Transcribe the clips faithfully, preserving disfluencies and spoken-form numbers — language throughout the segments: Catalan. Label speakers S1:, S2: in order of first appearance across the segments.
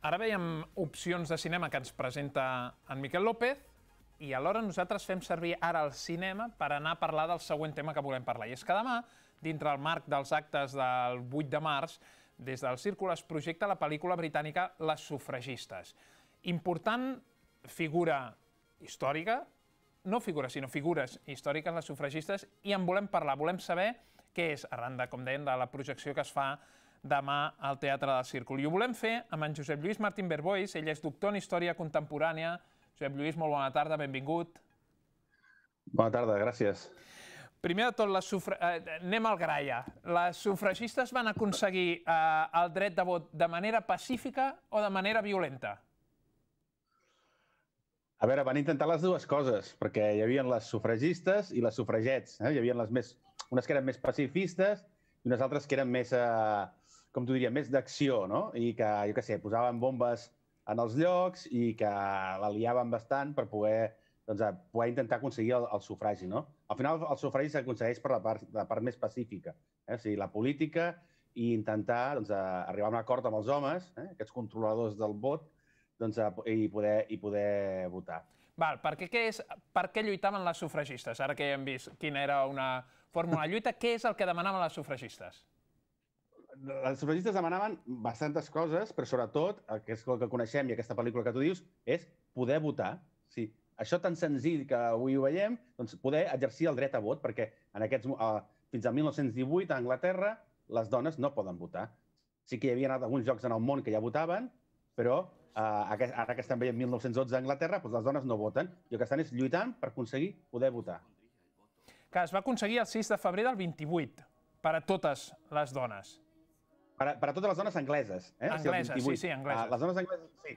S1: Ara veiem opcions de cinema que ens presenta en Miquel López i alhora nosaltres fem servir ara el cinema per anar a parlar del següent tema que volem parlar. I és que demà, dintre el marc dels actes del vuit de març, des del Círcul es projecta la pel·lícula britànica Les sufragistes. Important figura històrica, no figura, sinó figures històriques, les sufragistes, i en volem parlar, volem saber què és, arran de, com deien, de la projecció que es fa demà al Teatre del Círcul. I ho volem fer amb en Josep Lluís Martín Berbois, ell és doctor en Història Contemporània. Josep Lluís, molt bona tarda, benvingut.
S2: Bona tarda, gràcies.
S1: Primer de tot, les sufra... eh, anem al gra ja. Les sufragistes van aconseguir eh, el dret de vot de manera pacífica o de manera violenta?
S2: A veure, van intentar les dues coses, perquè hi havia les sufragistes i les sufragets. Eh? Hi havia les més... unes que eren més pacifistes i unes altres que eren més, eh, com t'ho diria, més d'acció, no? I que, jo què sé, posaven bombes en els llocs i que la liaven bastant per poder, doncs, poder intentar aconseguir el, el sufragi, no? Al final, el sufragi s'aconsegueix per la part, la part més pacífica, eh? O sigui, la política i intentar, doncs, arribar a un acord amb els homes, eh? Aquests controladors del vot, doncs, i, poder, i poder votar.
S1: Val, per què, què és, per què lluitaven les sufragistes? Ara que ja hem vist quina era una fórmula de lluita, què és el que demanaven les sufragistes?
S2: Les sufragistes demanaven bastantes coses, però sobretot, el que és el que coneixem i aquesta pel·lícula que tu dius, és poder votar. Sí, això tan senzill que avui ho veiem, doncs poder exercir el dret a vot, perquè en aquests, uh, fins al mil nou-cents divuit a Anglaterra les dones no poden votar. Sí que hi havia alguns llocs en el món que ja votaven, però uh, ara que estem veient mil nou-cents dotze a Anglaterra, doncs les dones no voten i el que estan és lluitant per aconseguir poder votar.
S1: Que es va aconseguir el sis de febrer del vint-i-vuit, per a totes les dones.
S2: Per a, per a totes les dones angleses. Eh?
S1: Angleses, sí, sí, angleses.
S2: Uh, les dones angleses, sí.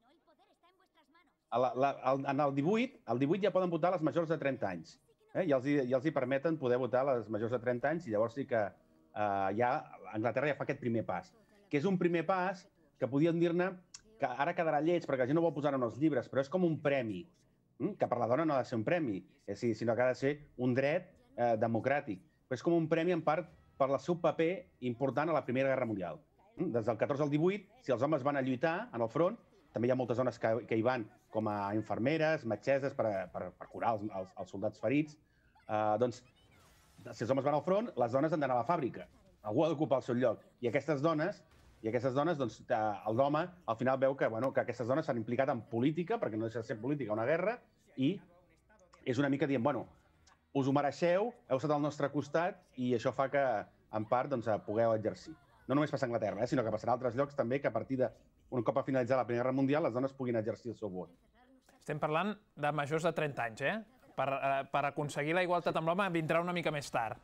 S2: La, la, el, en el divuit, el divuit ja poden votar les majors de trenta anys. Eh? I els, i els hi permeten poder votar les majors de trenta anys i llavors sí que uh, ja Anglaterra ja fa aquest primer pas. Que és un primer pas que podien dir-ne que ara quedarà lleig perquè la gent no vol posar en els llibres, però és com un premi, hm? Que per la dona no ha de ser un premi, eh, sinó que ha de ser un dret eh, democràtic. Però és com un premi en part per el seu paper important a la Primera Guerra Mundial. Hm? Des del catorze al divuit, si els homes van a lluitar en el front, també hi ha moltes dones que, que hi van com a infermeres, metgesses, per, per, per curar els, els, els soldats ferits. Uh, doncs, si els homes van al front, les dones han d'anar a la fàbrica. Algú ha d'ocupar el seu lloc. I aquestes dones, i aquestes dones doncs, l'home al final veu que, bueno, que aquestes dones s'han implicat en política, perquè no deixa de ser política una guerra, i és una mica dient, bueno, us ho mereixeu, heu estat al nostre costat, i això fa que, en part, doncs, pugueu exercir. No només passa a Anglaterra, eh, sinó que passarà a altres llocs també, que a partir de, un cop ha finalitzat la Primera Guerra Mundial, les dones puguin exercir el seu vot.
S1: Estem parlant de majors de trenta anys, eh? Per, eh, per aconseguir la igualtat amb l'home vindrà una mica més tard.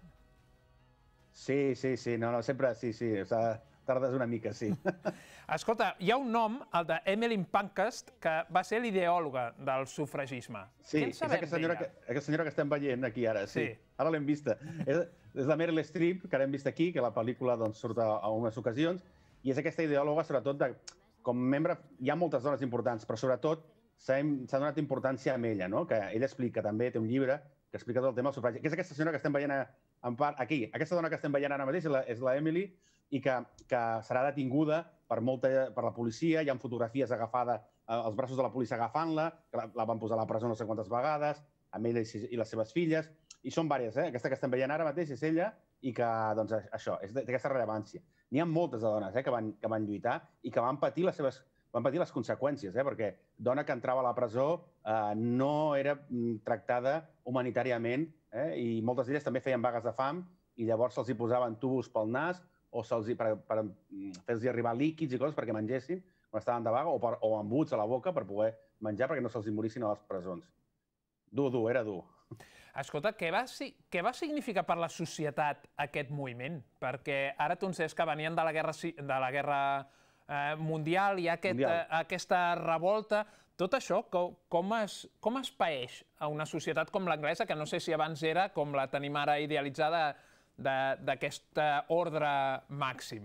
S2: Sí, sí, sí, no, no, sempre, sí, sí, o sigui, tardes una mica, sí.
S1: Escolta, hi ha un nom, el d'Emmeline Pankhurst, que va ser l'ideòloga del sufragisme.
S2: Sí, és aquesta senyora, que, aquesta senyora que estem veient aquí ara, sí. sí. Ara l'hem vista. És, és la Meryl Streep, que l'hem vist aquí, que la pel·lícula doncs, surt a, a unes ocasions, i és aquesta ideòloga, sobretot, de, com membre, hi ha moltes dones importants, però sobretot s'ha donat importància a ella, no? Que ella explica també, té un llibre que explica tot el tema del sufragi, que és aquesta senyora que estem veient a, en part aquí. Aquesta dona que estem veient ara mateix és la, és la Emily, i que, que serà detinguda per, molta, per la policia. Hi ha fotografies agafades, eh, els braços de la policia agafant-la, que la, la van posar a la presó no sé quantes vegades, amb ella i, i les seves filles, i són diverses, eh? Aquesta que estem veient ara mateix és ella, i que, doncs, això, és d'aquesta rellevància. N'hi ha moltes de dones eh, que, van, que van lluitar i que van patir les seves van patir les conseqüències, eh? Perquè dona que entrava a la presó eh, no era tractada humanitàriament, eh? I moltes d'elles també feien vagues de fam i llavors se'ls hi posaven tubos pel nas o se'ls per, per fer-los arribar líquids i coses perquè mengessin quan estaven de vaga, o, per, o embuts a la boca per poder menjar perquè no se'ls hi morissin a les presons. Dur, dur, era dur.
S1: Escolta, què va, què va significar per la societat aquest moviment? Perquè ara tu ens deies que venien de la guerra, de la guerra eh, mundial i aquest, mundial. Eh, aquesta revolta. Tot això, com, com, es, com es paeix a una societat com l'anglesa, que no sé si abans era com la tenim ara idealitzada, d'aquest ordre màxim?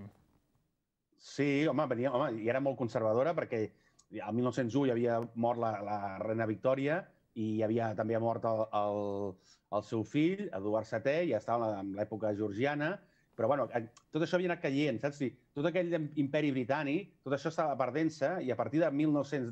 S2: Sí, home, venia, home, i era molt conservadora perquè el mil nou-cents u hi havia mort la, la reina Victòria i hi havia també mort el, el, el seu fill, Eduard setè, i ja estava en l'època georgiana, Però, bueno, tot això havia anat caient, saps? Tot aquell imperi britànic, tot això estava perdent-se i a partir de mil nou-cents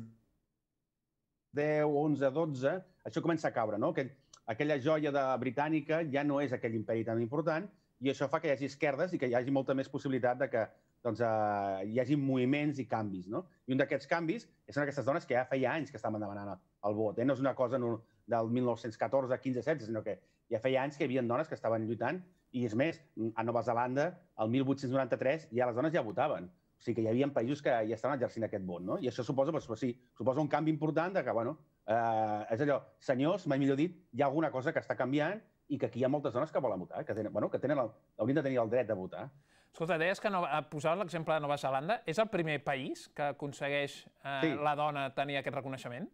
S2: deu, onze, dotze, això comença a caure, no? Aquella joia britànica ja no és aquell imperi tan important i això fa que hi hagi esquerdes i que hi hagi molta més possibilitat de que hi hagi moviments i canvis, no? I un d'aquests canvis són aquestes dones que ja feia anys que estaven demanant el vot. No és una cosa del mil nou-cents catorze, quinze, setze, sinó que ja feia anys que hi havia dones que estaven lluitant i, és més, a Nova Zelanda, el mil vuit-cents noranta-tres, ja les dones ja votaven. O sigui que hi havia països que ja estaven exercint aquest vot, no? I això suposa, sí, suposa un canvi important de que, bueno, és allò, senyors, mai millor dit, hi ha alguna cosa que està canviant i que aquí hi ha moltes dones que volen votar, que haurien de tenir el dret de votar.
S1: Escolta, deies que posaves l'exemple de Nova Zelanda. És el primer país que aconsegueix la dona tenir aquest reconeixement?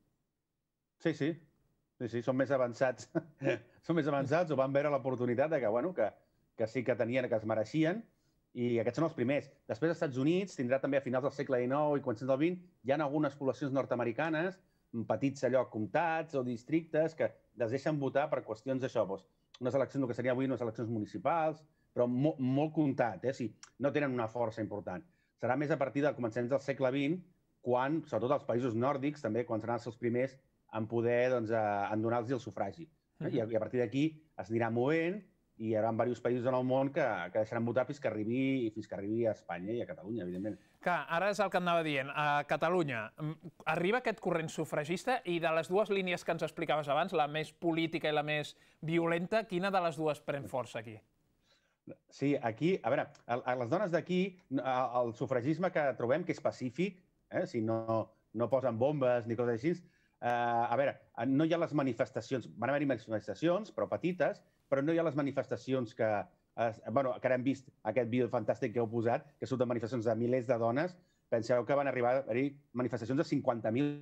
S2: Sí, sí. Sí, sí, són més avançats. Són més avançats o van veure l'oportunitat que sí que tenien, que es mereixien, i aquests són els primers. Després, als Estats Units, tindrà també a finals del segle dinou i començaments del vint, hi ha algunes poblacions nord-americanes, petits allò comtats o districtes, que les deixen votar per qüestions d'això, unes eleccions, el que seria avui unes eleccions municipals, però molt comptat, no tenen una força important. Serà més a partir de començaments del segle vint, quan, sobretot els països nòrdics, també, quan seran els seus primers en poder donar-los el sufragi. I a partir d'aquí es anirà movent i hi haurà diversos països en el món que deixaran votar fins que arribi a Espanya i a Catalunya, evidentment.
S1: Clar, ara és el que anava dient. A Catalunya arriba aquest corrent sufragista i de les dues línies que ens explicaves abans, la més política i la més violenta, quina de les dues pren força aquí?
S2: Sí, aquí, a veure, a les dones d'aquí, el sufragisme que trobem, que és pacífic, si no posen bombes ni coses així, a veure, no hi ha les manifestacions, van haver-hi manifestacions, però petites, però no hi ha les manifestacions que, bueno, que ara hem vist aquest vídeo fantàstic que heu posat, que són de manifestacions de milers de dones. Penseu que van arribar a haver-hi manifestacions de cinquanta mil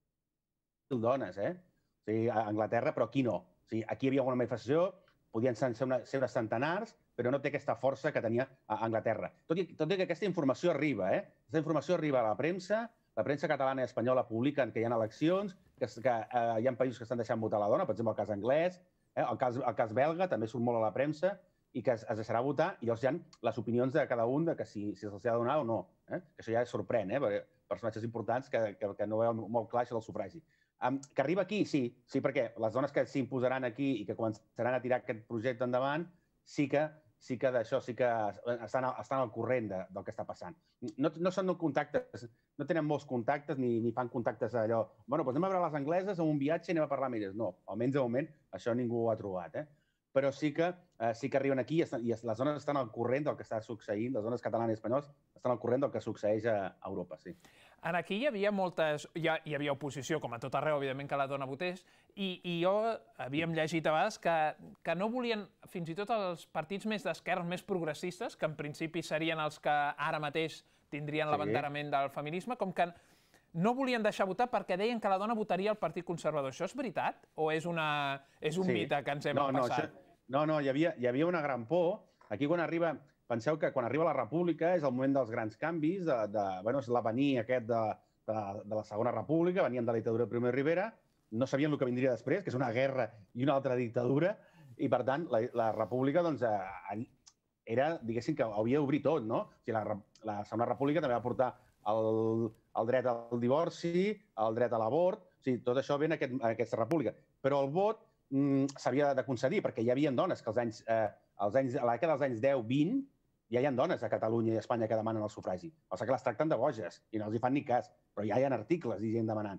S2: dones, eh? O sigui, a Anglaterra, però aquí no. O sigui, aquí hi havia alguna manifestació, podien ser unes centenars, però no té aquesta força que tenia a Anglaterra. Tot i que aquesta informació arriba, eh? Aquesta informació arriba a la premsa, la premsa catalana i espanyola publiquen que hi ha eleccions, que hi ha països que estan deixant votar la dona, per exemple, el cas anglès, el cas belga també surt molt a la premsa, i que es deixarà votar, i llavors hi ha les opinions de cada un de que si se'ls ha de donar o no. Això ja sorprèn, perquè personatges importants que no veuen molt clar això del sufragi. Que arriba aquí, sí, sí, perquè les dones que s'imposaran aquí i que començaran a tirar aquest projecte endavant, sí que sí que d'això sí que estan al corrent del que està passant. No són contactes, no tenen molts contactes ni fan contactes d'allò, bueno, doncs anem a veure les angleses en un viatge i anem a parlar amb elles. No, almenys de moment això ningú ho ha trobat, eh? Però sí que arriben aquí i les dones estan al corrent del que està succeint, les dones catalanes i espanyoles estan al corrent del que succeeix a Europa, sí.
S1: Aquí hi havia moltes... Hi havia oposició, com a tot arreu, evidentment, que la dona votés, i jo havíem llegit a vegades que no volien, fins i tot els partits més d'esquerra, més progressistes, que en principi serien els que ara mateix tindrien l'abanderament del feminisme, com que no volien deixar votar perquè deien que la dona votaria al Partit Conservador. Això és veritat? O és un mite que ens hem passat?
S2: No, no, hi havia una gran por. Aquí quan arriba... Penseu que quan arriba la República és el moment dels grans canvis, és l'avenir aquest de la Segona República, venien de la dictadura de Primo de Rivera, no sabien el que vindria després, que és una guerra i una altra dictadura, i per tant la República era, diguéssim, que havia d'obrir tot, no? La Segona República també va portar el dret al divorci, el dret a l'abort, o sigui, tot això ve en aquesta república. Però el vot s'havia de concedir, perquè hi havia dones que als anys, a la dècada dels anys deu vint, ja hi ha dones a Catalunya i a Espanya que demanen el sufragi. El que passa que les tracten de boges i no els hi fan ni cas, però ja hi ha articles i gent demanant.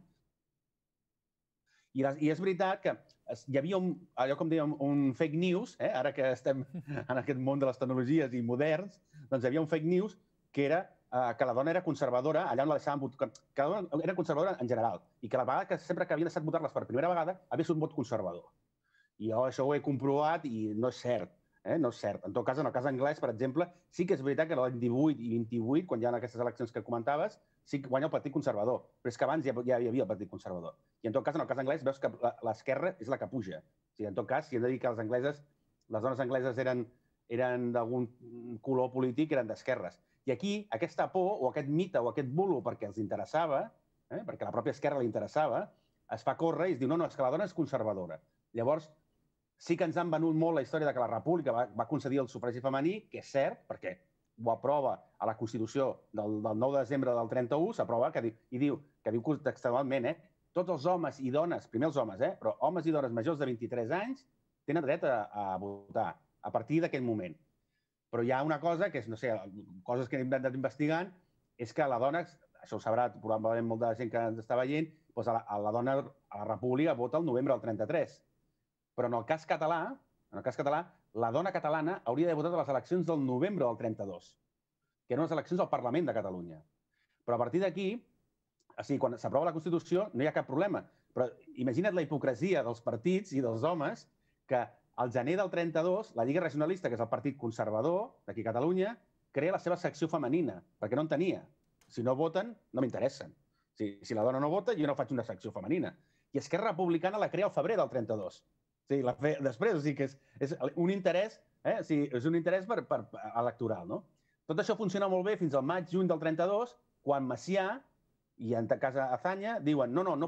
S2: I és veritat que hi havia, allò com dèiem, un fake news, ara que estem en aquest món de les tecnologies i moderns, doncs hi havia un fake news que era que la dona era conservadora, allà on la deixaven votar, que la dona era conservadora en general, i que la vegada que sempre que havien deixat votar-les per primera vegada havia sigut un vot conservador. I jo això ho he comprovat i no és cert. No és cert. En tot cas, en el cas anglès, per exemple, sí que és veritat que l'any divuit i vint-i-vuit, quan hi ha aquestes eleccions que comentaves, sí que guanya el Partit Conservador. Però és que abans ja hi havia el Partit Conservador. I en tot cas, en el cas anglès, veus que l'esquerra és la que puja. En tot cas, si hem de dir que les angleses, les dones angleses eren d'algun color polític, eren d'esquerres. I aquí, aquesta por, o aquest mite, o aquest bulo, perquè els interessava, perquè la pròpia esquerra li interessava, es fa córrer i es diu, no, no, és que la dona és conservadora. Llavors, sí que ens han venut molt la història de que la República va, va concedir el sufragi femení, que és cert, perquè ho aprova a la Constitució del, del nou de desembre del trenta-u, s'aprova que diu, i diu, que diu textualment, eh, tots els homes i dones, primer els homes, eh, però homes i dones majors de vint-i-tres anys tenen dret a, a votar a partir d'aquell moment. Però hi ha una cosa que és, no sé, coses que hem anat investigant, és que la dona, això ho sabrà probablement molta gent que ens està veient, doncs a la, a la dona a la República vota el novembre del trenta-tres. Però en el cas català, en el cas català, la dona catalana hauria de votar a les eleccions del novembre del trenta-dos, que eren les eleccions al Parlament de Catalunya. Però a partir d'aquí, o sigui, quan s'aprova la Constitució no hi ha cap problema. Però imagina't la hipocresia dels partits i dels homes que al gener del trenta-dos, la Lliga Regionalista, que és el partit conservador d'aquí a Catalunya, crea la seva secció femenina, perquè no en tenia. Si no voten, no m'interessen. Si, si la dona no vota, jo no faig una secció femenina. I Esquerra Republicana la crea al febrer del trenta-dos. O sigui, la fe... Després, o sigui, que és, és un interès, eh? O sigui, és un interès per, per, electoral, no? Tot això funciona molt bé fins al maig-juny del trenta-dos, quan Macià i en casa Azaña diuen no, no, no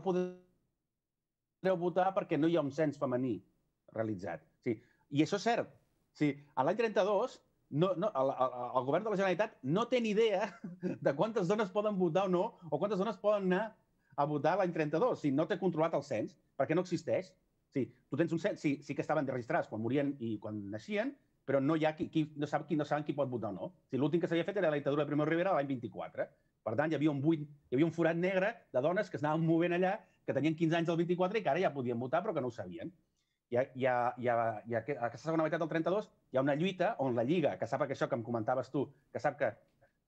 S2: podreu votar perquè no hi ha un cens femení realitzat. Sí. I això és cert. Sí. A l'any trenta-dos, no, no, el, el, el govern de la Generalitat no té ni idea de quantes dones poden votar o no, o quantes dones poden anar a votar l'any trenta-dos. Sí, no té controlat el cens, perquè no existeix. Sí, tu tens un cens, sí, sí que estaven registrats quan morien i quan naixien, però no hi ha qui, qui no sap qui no saben qui pot votar o no. Sí, l'últim que s'havia fet era la dictadura de Primo de Rivera l'any vint-i-quatre. Per tant, hi havia un buit, hi havia un forat negre de dones que s'anaven movent allà, que tenien quinze anys del vint-i-quatre i que ara ja podien votar, però que no ho sabien. Hi ha, hi ha, hi ha, hi ha, a aquesta segona meitat del trenta-dos hi ha una lluita on la Lliga, que sap que això que em comentaves tu, que sap que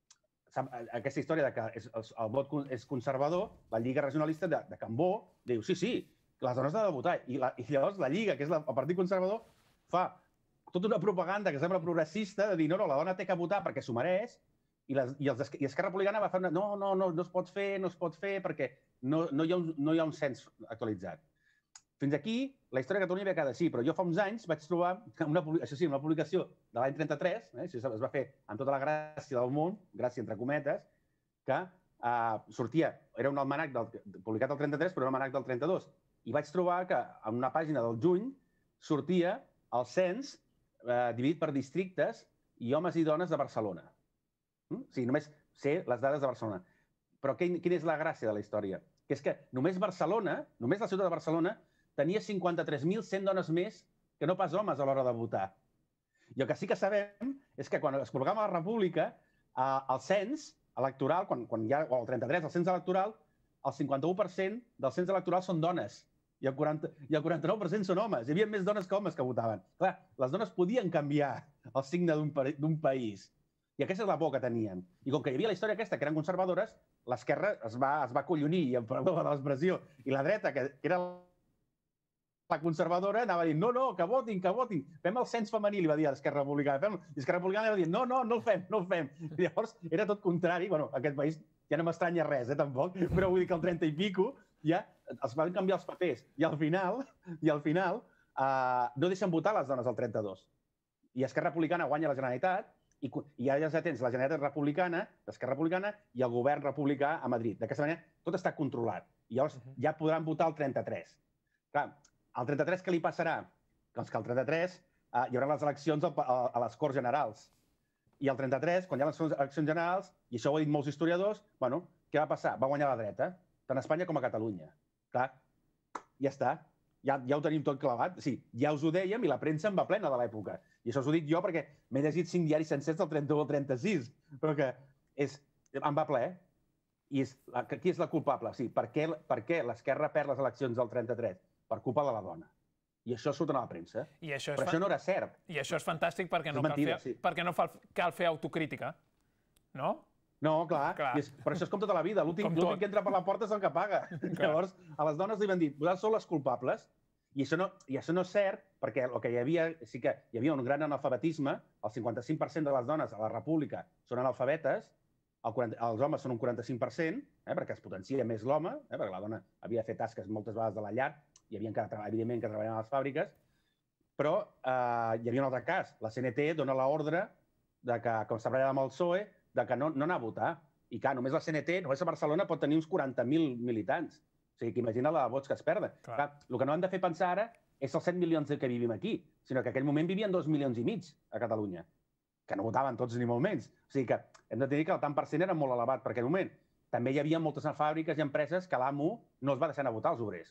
S2: sap aquesta història de que és, el, el vot és conservador, la Lliga Regionalista de, de Cambó diu sí, sí, les dones han de votar. I, la, i llavors la Lliga, que és la, el partit conservador, fa tota una propaganda que sembla progressista de dir no, no, la dona té que votar perquè s'ho mereix i, les, i, els, i Esquerra Republicana va fer una no, no, no, no es pot fer, no es pot fer perquè no, no, hi ha un, no hi ha un cens actualitzat. Fins aquí, la història de Catalunya havia quedat així, però jo fa uns anys vaig trobar, una, això sí, una publicació de l'any trenta-tres, eh, això es va fer amb tota la gràcia del món, gràcia entre cometes, que eh, sortia, era un almanac del, publicat el trenta-tres, però un almanac del trenta-dos. I vaig trobar que en una pàgina del juny sortia el cens eh, dividit per districtes i homes i dones de Barcelona. Mm? O sigui, només sé les dades de Barcelona. Però quina és la gràcia de la història? Que és que només Barcelona, només la ciutat de Barcelona, tenia cinquanta-tres mil cent dones més que no pas homes a l'hora de votar. I el que sí que sabem és que quan es proclama la República, eh, el cens electoral, quan, quan hi ha el trenta-tres, el cens electoral, el cinquanta-u per cent del cens electoral són dones i el, quaranta, i el quaranta-nou per cent són homes. Hi havia més dones que homes que votaven. Clar, les dones podien canviar el signe d'un país. I aquesta és la por que tenien. I com que hi havia la història aquesta, que eren conservadores, l'esquerra es va, es va collonir, i em perdó de l'expressió, i la dreta, que era la conservadora, anava a dir no, no, que votin, que votin. Fem el cens femení, li va dir a l'Esquerra Republicana. I l'Esquerra Republicana va dir no, no, no el fem, no el fem. I llavors era tot contrari. Bueno, aquest país ja no m'estranya res, eh, tampoc, però vull dir que el trenta i pico ja es van canviar els papers. I al final, i al final eh, no deixen votar les dones al trenta-dos. I Esquerra Republicana guanya la Generalitat i, i ja ja tens la Generalitat Republicana, l'Esquerra Republicana i el govern republicà a Madrid. D'aquesta manera tot està controlat. I llavors ja podran votar el trenta-tres. Clar, al trenta-tres què li passarà? Doncs que al trenta-tres eh, hi haurà les eleccions a, a, a les Corts Generals. I al trenta-tres, quan hi ha les eleccions generals, i això ho ha dit molts historiadors, bueno, què va passar? Va guanyar la dreta, tant a Espanya com a Catalunya. Clar, ja està. Ja, ja ho tenim tot clavat. Sí, ja us ho dèiem i la premsa en va plena de l'època. I això us ho dic jo perquè m'he llegit cinc diaris sencers del trenta-u al trenta-sis, però que és, em va ple. I és, qui és la culpable? Sí, per què, per què l'Esquerra perd les eleccions del trenta-tres? Per culpa de la dona. I això surt a la premsa.
S1: I això
S2: Però això no era cert.
S1: I això és fantàstic perquè no,
S2: mentida,
S1: cal, fer,
S2: sí.
S1: perquè no fa, cal fer autocrítica, no?
S2: No, clar. clar. És, però això és com tota la vida. L'últim que entra per la porta és el que paga. Llavors, a les dones li van dir, vosaltres sou les culpables, i això, no, i això no és cert, perquè el que hi havia, sí que hi havia un gran analfabetisme, el cinquanta-cinc per cent de les dones a la República són analfabetes, el quaranta, els homes són un quaranta-cinc per cent, eh, perquè es potencia més l'home, eh, perquè la dona havia de fer tasques moltes vegades de la llar, hi havia que, evidentment, que treballaven a les fàbriques, però eh, hi havia un altre cas. La C N T dona l'ordre de que, com s'ha parlat amb el P S O E, de que no, no anar a votar. I clar, només la C N T, només a Barcelona, pot tenir uns quaranta mil militants. O sigui, que imagina la vots que es perden. Clar. Clar, el que no han de fer pensar ara és els set milions que vivim aquí, sinó que en aquell moment vivien dos milions i mig a Catalunya, que no votaven tots ni molt menys. O sigui que hem de tenir que el tant per cent era molt elevat per aquell moment. També hi havia moltes fàbriques i empreses que l'amo no es va deixar anar a votar als obrers.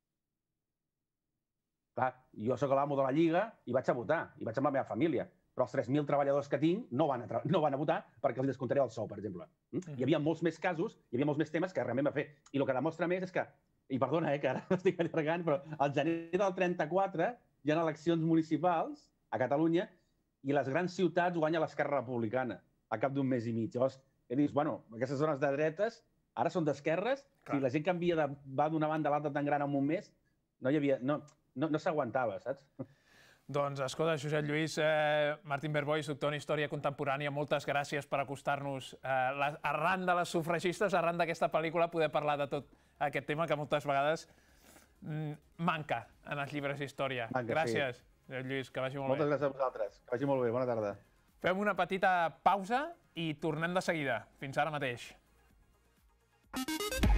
S2: Clar, jo soc l'amo de la Lliga i vaig a votar, i vaig amb la meva família, però els tres mil treballadors que tinc no van a, no van a votar perquè els descomptaré el sou, per exemple. Hi havia molts més casos, hi havia molts més temes que realment va fer. I el que demostra més és que, i perdona, eh, que ara m'estic allargant, però al gener del trenta-quatre hi ha eleccions municipals a Catalunya i les grans ciutats guanya l'Esquerra Republicana a cap d'un mes i mig. Llavors, he dit, bueno, aquestes zones de dretes ara són d'esquerres, si la gent canvia de, va d'una banda a l'altra tan gran en un mes, no hi havia, no, no, no s'aguantava, saps?
S1: Doncs, escolta, Josep Lluís eh, Martín Berboix, doctor en Història Contemporània, moltes gràcies per acostar-nos eh, la, arran de les sufragistes, arran d'aquesta pel·lícula, poder parlar de tot aquest tema que moltes vegades mm, manca en els llibres d'història. Gràcies, sí. Josep Lluís, que vagi molt
S2: moltes
S1: bé.
S2: Moltes gràcies a vosaltres, que vagi molt bé, bona tarda.
S1: Fem una petita pausa i tornem de seguida. Fins ara mateix.